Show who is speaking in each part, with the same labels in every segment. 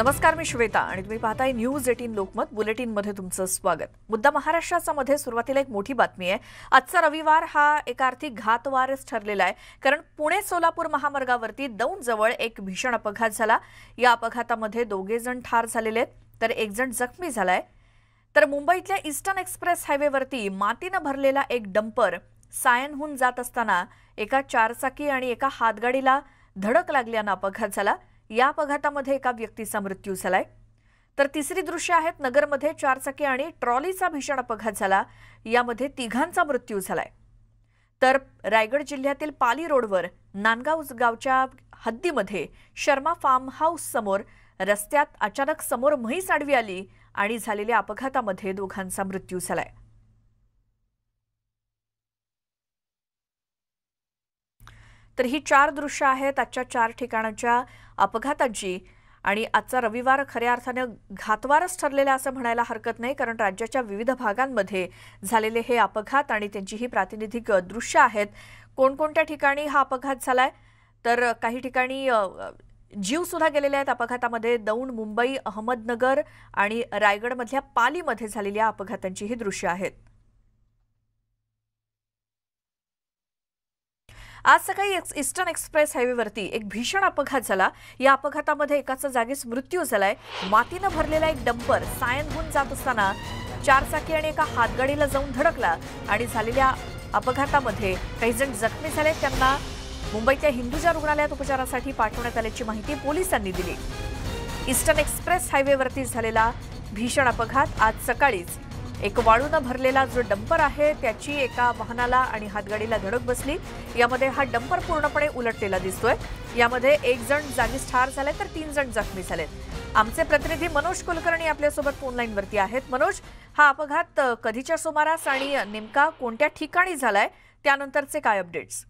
Speaker 1: नमस्कार, मी श्वेता आणि तुम्ही पाहताय न्यूज 18 लोकमत बुलेटिनमध्ये तुमचं स्वागत। मुद्दा महाराष्ट्राचा मध्ये सुरुवातीला एक मोठी बातमी आहे। आजचा रविवार हा एका आर्थिक घातवारच ठरलेला आहे, कारण पुणे सोलापूर महामार्गावरती दौंडजवळ एक भीषण अपघात झाला। या अपघातामध्ये दोघे जण ठार झालेले आहेत, तर एक जण जखमी झालाय। तर मुंबईतल्या ईस्टर्न एक्सप्रेस हायवेवरती मातीने भरलेला एक डंपर सायनहून जात असताना एका चारचाकी आणि एका हातगाडीला धडक लागल्याने अपघात झाला। या अपघातामध्ये एका व्यक्तीचा मृत्यू झालाय। तर तिसरी दृश्य आहेत नगरमध्ये चारचाकी आणि ट्रॉलीचा भीषण अपघात झाला। यामध्ये तिघांचा मृत्यू झालाय। तर रायगड जिल्ह्यातील पाली रोडवर नांदगाव गावच्या हद्दीमध्ये शर्मा फार्म हाऊस समोर रस्त्यात अचानक समोर म्हैस आडवी आली आणि झालेल्या अपघातामध्ये दोघांचा मृत्यू झालाय। तर ही चार दृश्य आहेत आजच्या चार ठिकाणांच्या अपघातांची आणि आजचा रविवार खऱ्या अर्थाने घातवारच ठरलेला असं म्हणायला हरकत नाही, कारण राज्याच्या विविध भागांमध्ये झालेले हे अपघात आणि त्यांची ही प्रातिनिधिक दृश्य आहेत। कोणकोणत्या ठिकाणी हा अपघात झालाय, तर काही ठिकाणी जीव सुद्धा गेलेले आहेत अपघातामध्ये। दौंड, मुंबई, अहमदनगर आणि रायगडमधल्या पालीमध्ये झालेल्या अपघातांची ही दृश्य आहेत। आज सकाळी ईस्टर्न एक्सप्रेस हायवेवरती एक भीषण अपघात झाला। या अपघातामध्ये एकाचा जागीच मृत्यू झालाय। मातीने भरलेला एक डंपर सायनहून जात असताना चारचाकी आणि एका हातगाडीला जाऊन धडकला आणि झालेल्या अपघातामध्ये काही जण जखमी झाले। त्यांना मुंबईच्या हिंदुजा रुग्णालयात उपचारासाठी पाठवण्यात आल्याची माहिती पोलिसांनी दिली। ईस्टर्न एक्सप्रेस हायवेवरती झालेला भीषण अपघात आज सकाळीच एक वाळूने भरलेला जो डंपर आहे त्याची एका वाहनाला आणि हातगाडीला धडक बसली। यामध्ये हा डंपर पूर्णपणे उलटलेला दिसतोय। यामध्ये एक जण जागीच ठार झाले तर 3 जण जखमी झालेत। आमचे प्रतिनिधी मनोज कुलकर्णी आपल्यासोबत फोन लाईनवरती आहेत। मनोज, हा अपघात कधीच्या सुमारास आणि नेमका कोणत्या ठिकाणी झालाय, त्यानंतरचे काय अपडेट्स?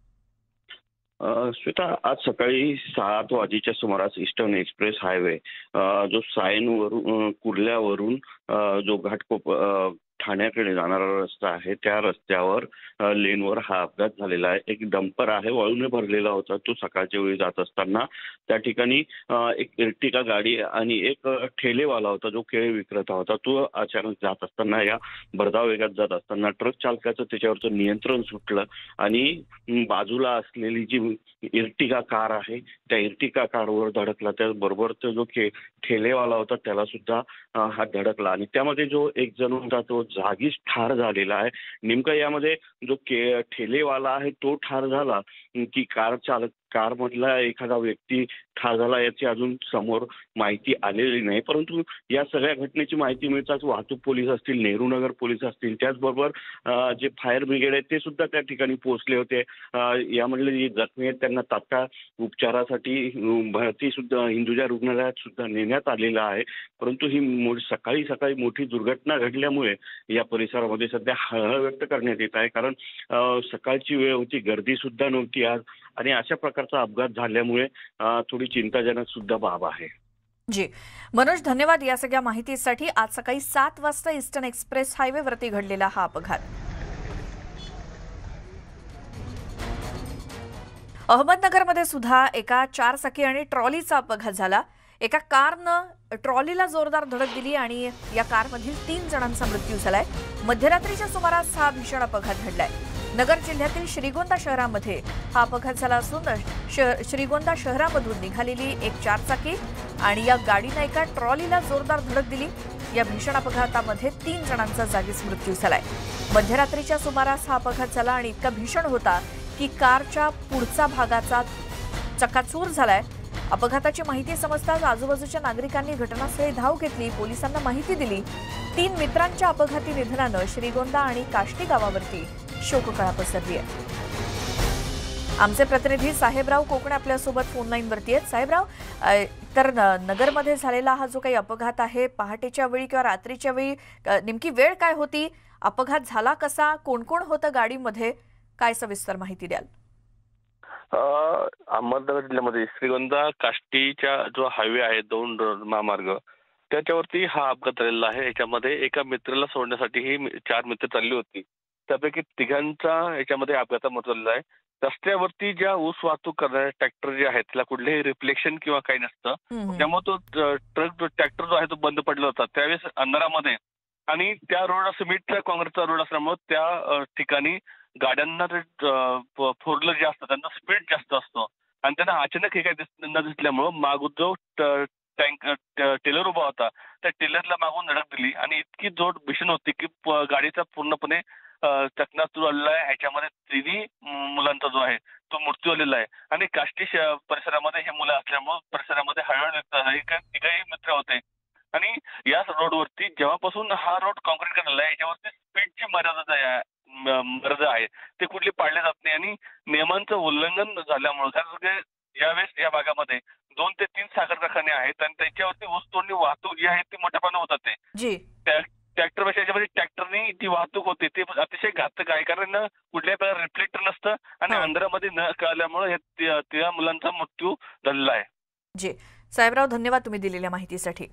Speaker 2: श्वेता, आज सकाळी 7 वाजेच्या सुमारास ईस्टर्न एक्सप्रेस हायवे जो सायनवरून कुर्ल्यावरून जो घाटकोप ठाण्याकडे जाणारा रस्ता आहे त्या रस्त्यावर लेनवर हा अपघात झालेला आहे। एक डंपर आहे, वाळूने भरलेला होता। तो सकाळच्या वेळी जात असताना त्या ठिकाणी एक इर्टिगा गाडी आणि एक ठेलेवाला होता जो केळी विक्रेता होता। तो अचानक जात असताना या भरधाव वेगात जात असताना ट्रक चालकाचं त्याच्यावरचं नियंत्रण सुटलं आणि बाजूला असलेली जी इर्टिगा कार आहे त्या इर्टिगा कारवर धडकला। त्याचबरोबर तो जो ठेलेवाला होता त्याला सुद्धा हा धडकला आणि त्यामध्ये जो एक जण होता तो जागीच ठार झालेला आहे। नेमका यामध्ये जो ठेलेवाला आहे तो ठार झाला की कार मधला एखादा व्यक्ती ठार झाला याची अजून समोर माहिती आलेली नाही, परंतु या सगळ्या घटनेची माहिती मिळताच वाहतूक पोलीस असतील, नेहरू नगर पोलीस असतील, त्याचबरोबर जे फायर ब्रिगेड आहे ते सुद्धा त्या ठिकाणी पोहोचले होते। यामधले जे जखमी आहेत त्यांना तात्काळ उपचारासाठी भरती सुद्धा हिंदुजा रुग्णालयात सुद्धा नेण्यात आलेलं आहे। परंतु ही सकाळी सकाळी मोठी दुर्घटना घडल्यामुळे या परिसरामध्ये सध्या हळहळ व्यक्त करण्यात येत आहे, कारण सकाळची वेळ होती, गर्दी सुद्धा नव्हती आज आणि अशा प्रकारचा अपघात झाल्यामुळे थोडी चिंताजनक सुद्धा बाब आहे।
Speaker 1: जी मनोज, धन्यवाद या सगळ्या माहितीसाठी। आज सकाळी 7 वाजता ईस्टर्न एक्सप्रेस हायवेवरती घडलेला हा अपघात। अहमदनगरमध्ये सुद्धा एका चारचाकी आणि ट्रॉलीचा अपघात झाला। एका कारनं ट्रॉलीला जोरदार धडक दिली आणि या कारमधील 3 जणांचा मृत्यू झालाय। मध्यरात्रीच्या सुमारास हा भीषण अपघात घडलाय। नगर जिल्ह्यातील श्रीगोंदा शहरामध्ये हा अपघात झाला असून श्रीगोंदा शहरामधून निघालेली एक चारचाकी आणि या गाडीने एका ट्रॉलीला जोरदार धडक दिली। या भीषण अपघातामध्ये 3 जणांचा जागीच मृत्यू झालाय। मध्यरात्रीच्या सुमारास हा अपघात झाला आणि इतका भीषण होता की कारच्या पुढचा भागाचा चक्काचूर झालाय। अपघाताची माहिती समजताच आजूबाजूच्या नागरिकांनी घटनास्थळी धाव घेतली, पोलिसांना माहिती दिली। 3 मित्रांच्या अपघाती निधनानं श्रीगोंदा आणि काष्टी गावावरती शोककळा पसरली आहे। आमचे प्रतिनिधी साहेबराव कोकणे आपल्यासोबत फोन लाईनवरती आहेत। साहेबराव, तर नगरमध्ये झालेला हा जो काही अपघात आहे, पहाटेच्या वेळी किंवा रात्रीच्या वेळी नेमकी वेळ काय होती, अपघात झाला कसा, कोण कोण होतं गाडीमध्ये, काय सविस्तर माहिती द्याल?
Speaker 3: अहमदनगर जिल्ह्यामध्ये श्रीगोंदा काष्टीच्या जो हायवे आहे दौंड महामार्ग त्याच्यावरती हा अपघात झालेला आहे। याच्यामध्ये एका मित्राला सोडण्यासाठी ही 4 मित्र चालली होती, त्यापैकी तिघांचा याच्यामध्ये अपघातात मृत्यू झालेला आहे। रस्त्यावरती ज्या ऊस वाहतूक करणारे ट्रॅक्टर जे आहेत त्याला कुठलेही रिफ्लेक्शन किंवा काही नसतं, त्यामुळे तो ट्रॅक्टर जो आहे तो बंद पडला होता त्यावेळेस अंधारामध्ये. आणि त्या रोड सिमेंटचा काँक्रीटचा रोड असल्यामुळे त्या ठिकाणी गाड्यांना फोर व्हीलर जे असतं त्यांचा स्पीड जास्त असतो आणि त्यांना अचानक हे काही न दिसल्यामुळं मागून जो टेलर उभा होता त्या टेलरला मागून धडक दिली आणि इतकी जोड भीषण होती की गाडीचा पूर्णपणे चकनाचूर आलेला आहे. ह्याच्यामध्ये तिन्ही मुलांचा जो आहे तो मृत्यू आलेला आहे. आणि काष्टी परिसरामध्ये हे मुलं असल्यामुळे परिसरामध्ये हळहळ तिघही मित्र होते. आणि या रोडवरती जेव्हापासून हा रोड कॉन्क्रीट करण्यात आहे याच्यावरती स्पीडची मर्यादा आहे ते कुठली पाळले जात नाही. आणि नियमांचं उल्लंघन झाल्यामुळे कारण यावेळेस या भागामध्ये 2 ते 3 साखर कारखाने आहेत आणि त्याच्यावरती ऊस तोडणी वाहतूक जी आहे ती मोठ्या प्रमाणात होत आहे. ट्रॅक्टरपेक्षा याच्यामध्ये ट्रॅक्टरनी ती वाहतूक होते ते अतिशय घातक आहे कारण कुठल्याही प्रकारे रिफ्लेक्टर नसतं आणि अंधारामध्ये न कळल्यामुळे त्या मुलांचा मृत्यू झालेला आहे.
Speaker 1: जी साहेबराव, धन्यवाद तुम्ही दिलेल्या माहितीसाठी.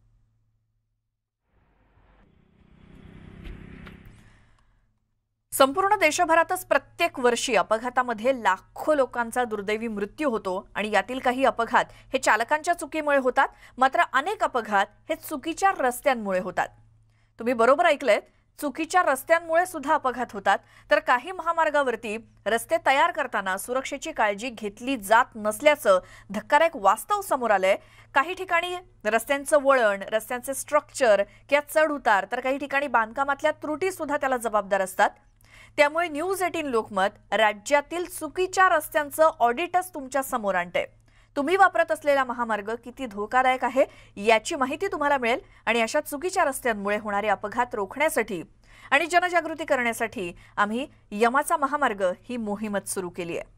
Speaker 1: संपूर्ण देशभरातच प्रत्येक वर्षी अपघातामध्ये लाखो लोकांचा दुर्दैवी मृत्यू होतो आणि यातील काही अपघात हे चालकांच्या चुकीमुळे होतात, मात्र अनेक अपघात हे चुकीच्या रस्त्यांमुळे होतात. तुम्ही बरोबर ऐकलेत, चुकीच्या रस्त्यांमुळे सुद्धा अपघात होतात. तर काही महामार्गावरती रस्ते तयार करताना सुरक्षेची काळजी घेतली जात नसल्याचं धक्कादायक वास्तव समोर आलंय. काही ठिकाणी रस्त्यांचं वळण, रस्त्यांचे स्ट्रक्चर किंवा चढ उतार, तर काही ठिकाणी बांधकामातल्या त्रुटी सुद्धा त्याला जबाबदार असतात. त्यामुळे न्यूज 18 लोकमत राज्यातील चुकीच्या रस्त्यांचं ऑडिटच तुमच्या समोर आणते. तुम्ही वापरत असलेला महामार्ग किती धोकादायक आहे याची माहिती तुम्हाला मिळेल आणि अशा चुकीच्या रस्त्यांमुळे होणारे अपघात रोखण्यासाठी आणि जनजागृती करण्यासाठी आम्ही यमाचा महामार्ग ही मोहीमच सुरू केली आहे.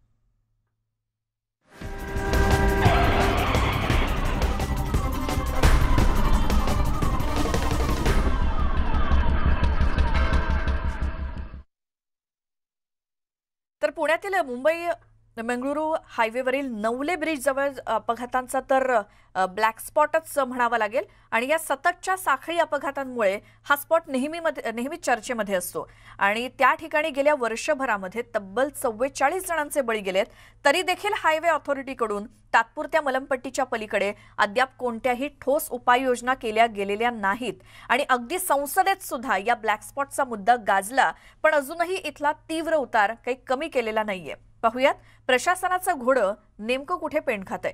Speaker 1: तर पुण्यातील मुंबई मंगळुरू हायवेवरील नवले ब्रिज जवळ अपघातांचा तर ब्लॅक स्पॉटच म्हणावा लागेल. आणि या सततच्या साखळी अपघातांमुळे हा स्पॉट नेहमी चर्चेमध्ये असतो आणि त्या ठिकाणी गेल्या वर्षभरामध्ये तब्बल 44 जणांचे बळी गेलेत. तरी देखील हायवे ऑथॉरिटीकडून तात्पुरत्या मलमपट्टीच्या पलीकडे अद्याप कोणत्याही ठोस उपाययोजना केल्या गेलेल्या नाहीत. आणि अगदी संसदेत सुद्धा या ब्लॅक स्पॉटचा मुद्दा गाजला, पण अजूनही इथला तीव्र उतार काही कमी केलेला नाहीये. पाहुयात प्रशासनाचं घोडं नेमकं कुठे पेंड खातंय.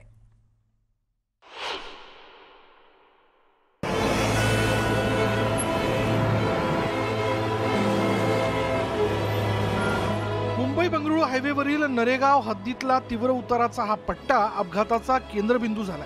Speaker 4: मुंबई बंगळुरू हायवेवरील नरेगाव हद्दीतला तीव्र उताराचा हा पट्टा अपघाताचा केंद्रबिंदू झाला.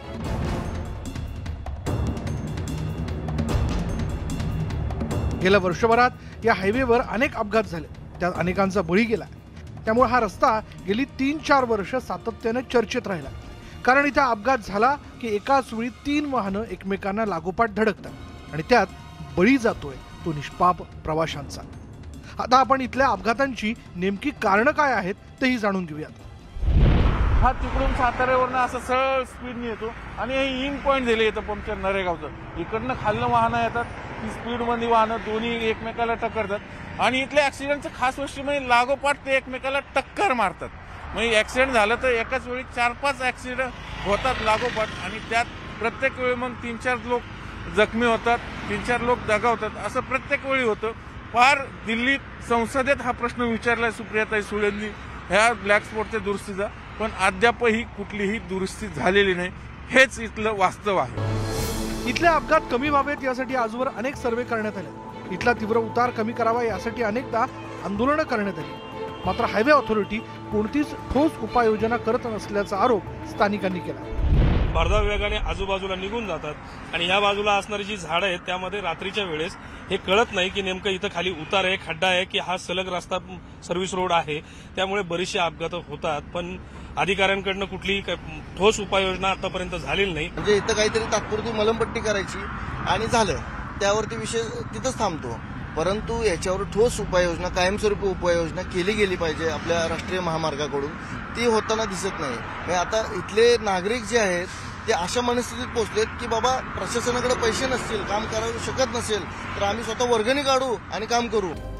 Speaker 4: गेल्या वर्षभरात या हायवेवर अनेक अपघात झाले, त्यात अनेकांचा बळी गेला. त्यामुळे हा रस्ता गेली 3-4 वर्ष सातत्याने चर्चेत राहिला. कारण इथे अपघात झाला की एकाच वेळी 3 वाहनं एकमेकांना लागोपाठ धडकतात आणि त्यात बळी जातोय तो निष्पाप प्रवाशांचा. आता आपण इथल्या अपघातांची नेमकी कारणं काय आहेत तेही जाणून घेऊयात.
Speaker 5: हा तिकडून साताऱ्यावरनं असं सरळ स्पीडने येतो आणि हे इंग पॉईंट दिले येतं पंक्चर नरेगावचं. इकडनं खालनं वाहनं येतात, ती स्पीडमध्ये वाहनं दोन्ही एकमेकाला टक्करतात आणि इथल्या ऍक्सिडेंटचं खास गोष्ट म्हणजे लागोपाठ ते एकमेकाला टक्कर मारतात. म्हणजे ऍक्सिडेंट झालं तर एकाच वेळी 4-5 ऍक्सिडेंट होतात लागोपाठ आणि त्यात प्रत्येक वेळी मग 3-4 लोक जखमी होतात, 3-4 लोक दगावतात, असं प्रत्येक वेळी होतं. फार दिल्लीत संसदेत हा प्रश्न विचारलाय सुप्रियाताई सुळेंनी ह्या ब्लॅक स्पॉटच्या दुरुस्तीचा, पण अद्यापही कुठलीही दुरुस्ती झालेली नाही. हेच इथलं वास्तव आहे.
Speaker 4: इथले अपघात कमी व्हावेत यासाठी आजवर अनेक सर्वे करण्यात आले. इथला तीव्र उतार कमी करावा यासाठी अनेकदा आंदोलनं करण्यात आली. मात्र हायवे ऑथॉरिटी कोणतीच ठोस उपाययोजना करत नसल्याचा आरोप स्थानिकांनी केला.
Speaker 6: भरधाव वेगाने आजूबाजूला निघून जातात आणि या बाजूला असणारी जी झाडं आहेत त्यामध्ये रात्रीच्या वेळेस हे कळत नाही की नेमकं इथं खाली उतार आहे, खड्डा आहे की हा सलग रस्ता सर्व्हिस रोड आहे. त्यामुळे बरेचसे अपघात होतात, पण अधिकाऱ्यांकडनं कुठलीही ठोस उपाययोजना आतापर्यंत झालेली नाही.
Speaker 7: म्हणजे इथं काहीतरी तात्पुरती मलमपट्टी करायची आणि झालं, त्यावरती विषय तिथंच थांबतो. परंतु याच्यावर ठोस उपाययोजना, कायमस्वरूपी उपाययोजना केली गेली पाहिजे आपल्या राष्ट्रीय महामार्गाकडून. ती होताना दिसत नाही. म्हणजे आता इथले नागरिक जे आहेत ते अशा मनस्थितीत पोहोचलेत की बाबा प्रशासनाकडे पैसे नसतील, काम करू शकत नसेल तर आम्ही स्वतः वर्गणी काढू आणि काम करू.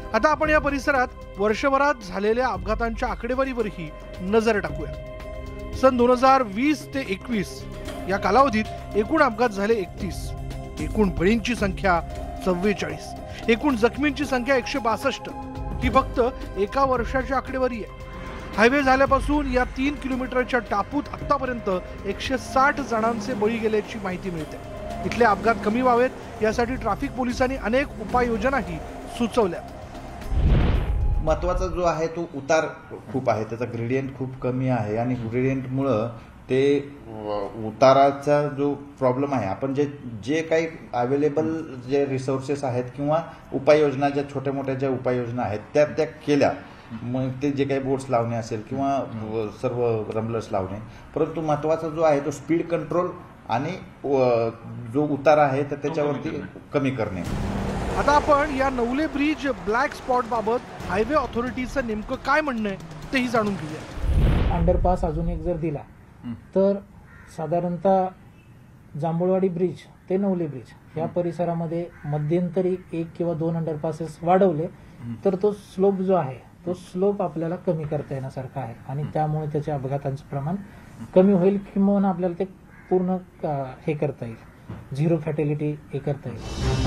Speaker 4: आता आपण या परिसरात वर्षभरात झालेल्या अपघातांच्या आकडेवारीवरही नजर टाकूया। सन 2020 ते 21 या कालावधीत एकूण अपघात झाले 31, एकूण बळींची संख्या 44, एकूण जखमींची संख्या 162। ही फक्त एका वर्षाची आकडेवारी आहे। हायवे झाल्यापासून या 3 किलोमीटरच्या टापूत आतापर्यंत 160 जणांचे बळी गेल्याची माहिती मिळते। इथले अपघात कमी व्हावेत यासाठी ट्रॅफिक पोलिसांनी अनेक उपाययोजनाही सुचवल्या।
Speaker 8: महत्त्वाचा जो आहे तो उतार खूप आहे, त्याचा ग्रेडियंट खूप कमी आहे आणि ग्रेडियंटमुळं ते उताराचा जो प्रॉब्लेम आहे, आपण जे काही अवेलेबल जे रिसोर्सेस आहेत किंवा उपाययोजना, ज्या छोट्या मोठ्या ज्या उपाययोजना आहेत त्या केल्या, मग ते जे काही बोर्ड्स लावणे असेल किंवा सर्व रम्बलर्स लावणे, परंतु महत्त्वाचा जो आहे तो स्पीड कंट्रोल आणि जो उतार आहे तर त्याच्यावरती कमी करणे।
Speaker 4: आता आपण या नवले ब्रिज ब्लॅक स्पॉट बाबत हायवे ऑथॉरिटीचं नेमकं काय म्हणणं आहे तेही जाणून घेऊया।
Speaker 9: अंडरपास अजून एक जर दिला तर साधारणतः जांभूळवाडी ब्रिज ते नवले ब्रिज या परिसरामध्ये मध्यंतरी 1 किंवा 2 अंडरपासेस वाढवले तर तो स्लोप जो आहे तो स्लोप आपल्याला कमी करता येण्यासारखा आहे आणि त्यामुळे त्याच्या अपघातांचं प्रमाण कमी होईल किंवा आपल्याला ते पूर्ण हे करता येईल, 0 फॅटॅलिटी हे करता येईल।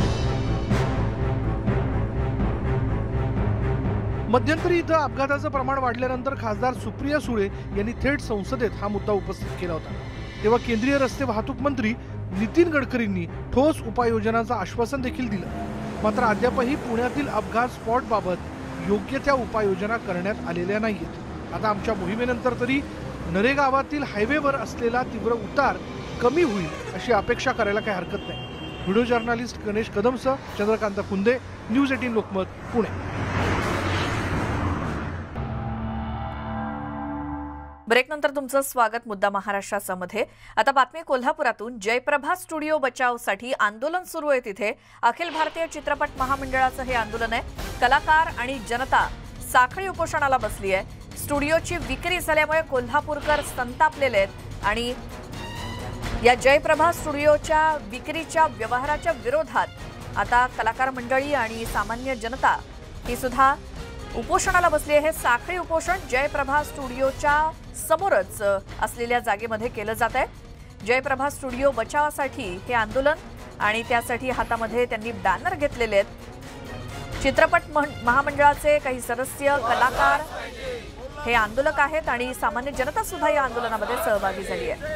Speaker 4: मध्यंतरी इथं अपघाताचं प्रमाण वाढल्यानंतर खासदार सुप्रिया सुळे यांनी थेट संसदेत हा मुद्दा उपस्थित केला होता। तेव्हा केंद्रीय रस्ते वाहतूक मंत्री नितीन गडकरींनी ठोस उपाययोजनांचं आश्वासन देखील दिलं। मात्र अद्यापही पुण्यातील अपघात स्पॉट बाबत योग्य त्या उपाययोजना करण्यात आलेल्या नाहीयेत। आता आमच्या मोहिमेनंतर तरी नरे गावातील हायवेवर असलेला तीव्र उतार कमी होईल अशी अपेक्षा करायला काही हरकत नाही। व्हिडिओ जर्नलिस्ट गणेश कदमसह चंद्रकांत कुंदे, न्यूज 18 लोकमत, पुणे।
Speaker 1: ब्रेक नंतर तुमचं स्वागत मुद्दा महाराष्ट्राचा मध्ये। आता बातमी कोल्हापुरातून। जयप्रभा स्टुडिओ बचावसाठी आंदोलन सुरू आहे। तिथे अखिल भारतीय चित्रपट महामंडळाचं हे आंदोलन आहे। कलाकार आणि जनता साखळी उपोषणाला बसली आहे। स्टुडिओची विक्री झाल्यामुळे कोल्हापूरकर संतापलेले आहेत आणि या जयप्रभा स्टुडिओच्या विक्रीच्या व्यवहाराच्या विरोधात आता कलाकार मंडळी आणि सामान्य जनता ही सुद्धा उपोषणाला बसली आहे। साखळी उपोषण जयप्रभा स्टुडिओच्या समोरच असलेल्या जागेमध्ये केलं जात आहे। जयप्रभा स्टुडिओ बचावासाठी हे आंदोलन आणि त्यासाठी हातामध्ये त्यांनी बॅनर घेतलेले आहेत। चित्रपट महामंडळाचे काही सदस्य, कलाकार हे आंदोलक आहेत आणि सामान्य जनता सुद्धा या आंदोलनामध्ये सहभागी झाली आहे।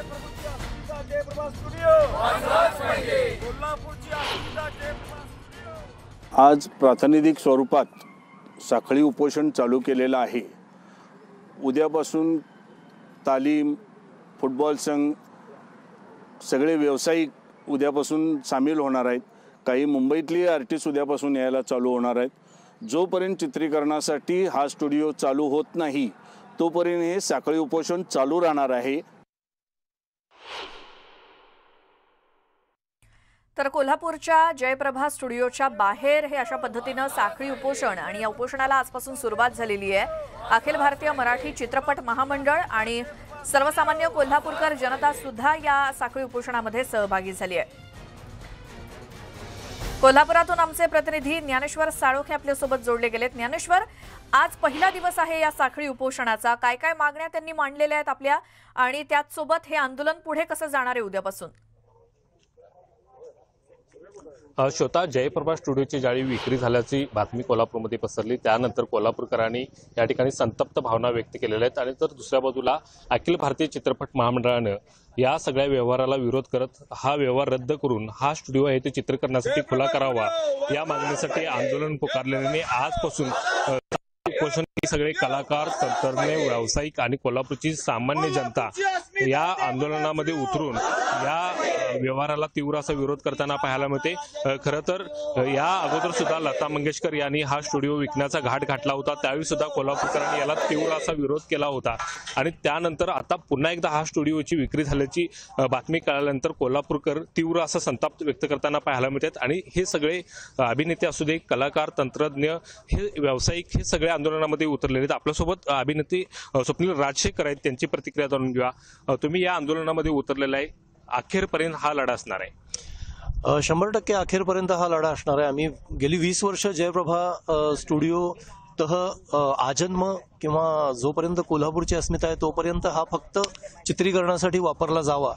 Speaker 10: आज प्रातिनिधिक स्वरूपात साखळी उपोषण चालू केलेलं आहे। उद्यापासून तालीम, फुटबॉल संघ, सगळे व्यावसायिक उद्यापासून सामील होणार आहेत। काही मुंबईतली आर्टिस्ट उद्यापासून यायला चालू होणार आहेत। जोपर्यंत चित्रीकरणासाठी हा स्टुडिओ चालू होत नाही तोपर्यंत हे साखळी उपोषण चालू राहणार आहे।
Speaker 1: तर कोल्हापूरच्या जयप्रभा स्टुडिओच्या बाहेर हे अशा पद्धतीनं साखळी उपोषण आणि या उपोषणाला आजपासून सुरुवात झालेली आहे। अखिल भारतीय मराठी चित्रपट महामंडळ आणि सर्वसामान्य कोल्हापूरकर जनता सुद्धा या साखळी उपोषणामध्ये सहभागी झाली आहे। कोल्हापुरातून आमचे प्रतिनिधी ज्ञानेश्वर साळोखे आपल्यासोबत जोडले गेलेत। ज्ञानेश्वर, आज पहिला दिवस आहे या साखळी उपोषणाचा, काय काय मागण्या त्यांनी मांडलेल्या आहेत आपल्या, आणि त्याचसोबत हे आंदोलन पुढे कसं जाणार आहे उद्यापासून?
Speaker 11: श्रोता, जयप्रभा स्टुडिओची ज्यावेळी विक्री झाल्याची बातमी कोल्हापूरमध्ये पसरली त्यानंतर कोल्हापूरकरांनी या ठिकाणी संतप्त भावना व्यक्त केलेल्या आहेत आणि तर दुसऱ्या बाजूला अखिल भारतीय चित्रपट महामंडळानं या सगळ्या व्यवहाराला विरोध करत हा व्यवहार रद्द करून हा स्टुडिओ आहे ते चित्रीकरणासाठी खुला करावा या मागणीसाठी आंदोलन पुकारलेल्याने आजपासून उपोषण सगळे कलाकार, तंत्रज्ञ, व्यावसायिक आणि कोल्हापूरची सामान्य जनता या आंदोलनामध्ये उतरून या व्यवहाराला तीव्र असा विरोध करताना पाहायला मिळते। खरं तर या अगोदर सुद्धा लता मंगेशकर यांनी हा स्टुडिओ विकण्याचा घाट घातला होता, त्यावेळी सुद्धा कोल्हापूरकरांनी याला तीव्र असा विरोध केला होता आणि त्यानंतर आता पुन्हा एकदा हा स्टुडिओची विक्री झाल्याची बातमी कळाल्यानंतर कोल्हापूरकर तीव्र असा संताप व्यक्त करताना पाहायला मिळतात आणि हे सगळे अभिनेते असू दे, कलाकार, तंत्रज्ञ, हे व्यावसायिक, हे सगळे आंदोलनामध्ये उतरलेले आहेत। आपल्यासोबत अभिनेते स्वप्नील राजशेखर आहेत, त्यांची प्रतिक्रिया जाणून घेऊया। तुम्ही या आंदोलनामध्ये उतरलेला आहे, अखेरपर्यंत हा लढा असणार आहे।
Speaker 12: 100% अखेरपर्यंत हा लढा असणार आहे. आम्ही गेली 20 वर्ष जयप्रभा स्टुडिओ आजन्म किंवा जोपर्यंत कोल्हापूरची अस्मिता आहे तोपर्यंत हा फक्त चित्रीकरणासाठी वापरला जावा,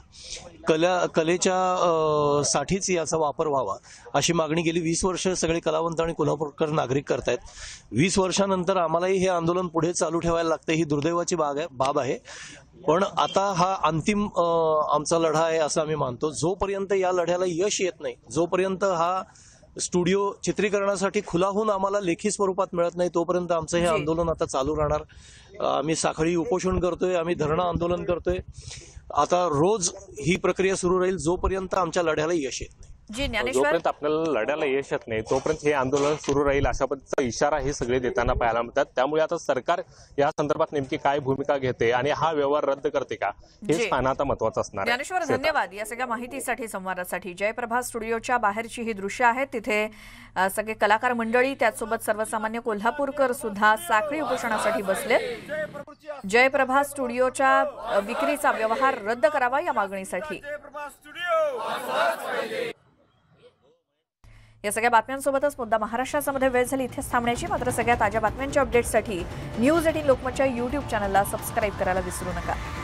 Speaker 12: कलेच्या साठीच याचा वापर व्हावा अशी मागणी गेली 20 वर्ष सगळे कलावंत आणि कोल्हापूरकर नागरिक करतायत. 20 वर्षानंतर आम्हालाही हे आंदोलन पुढे चालू ठेवायला लागतं, ही दुर्दैवाची बाब आहे. पण आता हा अंतिम आमचा लढा आहे असं आम्ही मानतो. जोपर्यंत या लढ्याला यश येत नाही, जोपर्यंत हा स्टुडिओ चित्रीकरणासाठी खुला होऊन आम्हाला लेखी स्वरूपात मिळत नाही, तोपर्यंत आमचं हे आंदोलन आता चालू राहणार. आम्ही साखळी उपोषण करतोय, आम्ही धरणं आंदोलन करतोय. आता रोज ही प्रक्रिया सुरू राहील जोपर्यंत आमच्या लढ्याला यश येत नाही.
Speaker 11: जोपर्यंत आपल्याला लढ्याला यश येत नाही तोपर्यंत हे आंदोलन सुरू राहील अशा पद्धतीचा इशारा हे सगळे देताना पाहायला मिळतात. त्यामुळे आता सरकार या संदर्भात नेमकी काय भूमिका घेते आणि हा व्यवहार रद्द करते का हेच पाहणं आता महत्वाचं असणार आहे.
Speaker 1: ज्ञानेश्वर, धन्यवाद या सगळ्या माहितीसाठी, संवादासाठी. जयप्रभा स्टुडिओच्या बाहेरची ही दृश्य आहेत. तिथे सगळे कलाकार मंडळी, त्याचसोबत सर्वसामान्य कोल्हापूरकर सुद्धा साखळी उपोषणासाठी बसले. जयप्रभा स्टुडिओच्या विक्रीचा व्यवहार रद्द करावा या मागणीसाठी. या सगळ्या बातम्यांसोबतच मुद्दा महाराष्ट्राचा मध्ये वेळ झाली इथेच थांबण्याची. मात्र सगळ्या ताज्या बातम्यांच्या अपडेट्ससाठी न्यूज 18 लोकमतच्या YouTube चॅनलला सबस्क्राईब करायला विसरू नका.